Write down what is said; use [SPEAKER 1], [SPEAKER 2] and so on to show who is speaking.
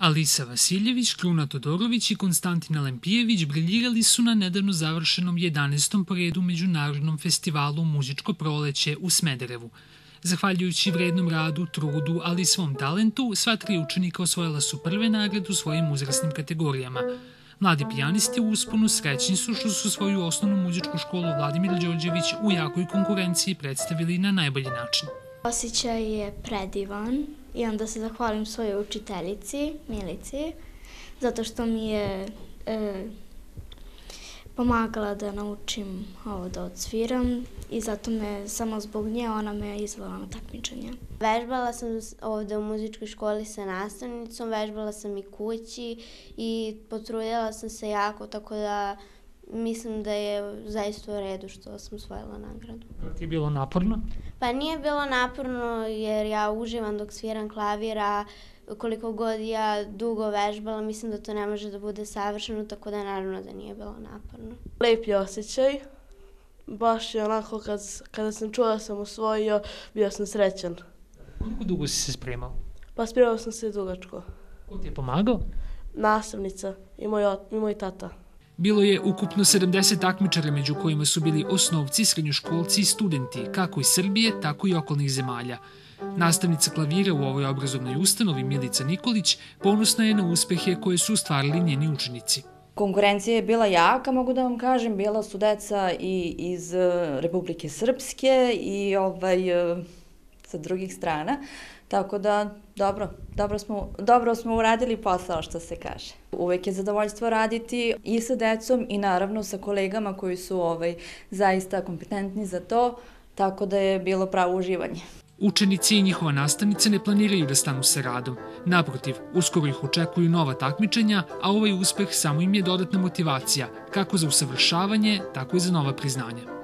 [SPEAKER 1] Alisa Vasiljević, Kruna Todorović i Konstantina Lempijević briljirali su na nedavno završenom 11. po redu Međunarodnom festivalu Muzičko proleće u Smederevu. Zahvaljujući vrednom radu, trudu, ali i svom talentu, sva tri učenika osvojila su prve nagrade u svojim uzrasnim kategorijama. Mladi pijanisti u usponu srećni su što su svoju osnovnu muzičku školu Vladimir Đorđević u jakoj konkurenciji predstavili na najbolji način.
[SPEAKER 2] Osjećaj je predivan i onda se zahvalim svojoj učiteljici, Milici, zato što mi je pomagala da naučim ovo da odsviram i zato me, samo zbog nje, ona me izvela na takmičenje.
[SPEAKER 3] Vežbala sam ovde u muzičkoj školi sa nastavnicom, vežbala sam i kući i potrudila sam se jako, tako da mislim da je zaista u redu što sam osvojila nagradu.
[SPEAKER 1] Ti je bilo naporno?
[SPEAKER 3] Pa nije bilo naporno jer ja uživam dok sviram klavir, a koliko god ja dugo vežbala, mislim da to ne može da bude savršeno, tako da naravno da nije bilo naporno.
[SPEAKER 4] Lep je osjećaj, baš je onako kada sam čula da sam osvojio, bio sam srećan.
[SPEAKER 1] Koliko dugo si se spremao?
[SPEAKER 4] Pa spremao sam se dugačko.
[SPEAKER 1] Ko ti je pomagao?
[SPEAKER 4] Nastavnica i moj tata.
[SPEAKER 1] Bilo je ukupno 70 takmičara, među kojima su bili osnovci, srednjoškolci i studenti, kako iz Srbije, tako i okolnih zemalja. Nastavnica klavira u ovoj obrazovnoj ustanovi, Milica Nikolić, ponosna je na uspehe koje su ostvarili njeni učenici.
[SPEAKER 5] Konkurencija je bila jaka, mogu da vam kažem, bila su deca i iz Republike Srpske i sa drugih strana, tako da dobro smo uradili posao, što se kaže. Uvek je zadovoljstvo raditi i sa decom i naravno sa kolegama koji su zaista kompetentni za to, tako da je bilo pravo uživanje.
[SPEAKER 1] Učenici i njihova nastavnica ne planiraju da stanu sa radom. Naprotiv, uskoro ih očekuju nova takmičenja, a ovaj uspeh samo im je dodatna motivacija, kako za usavršavanje, tako i za nova priznanja.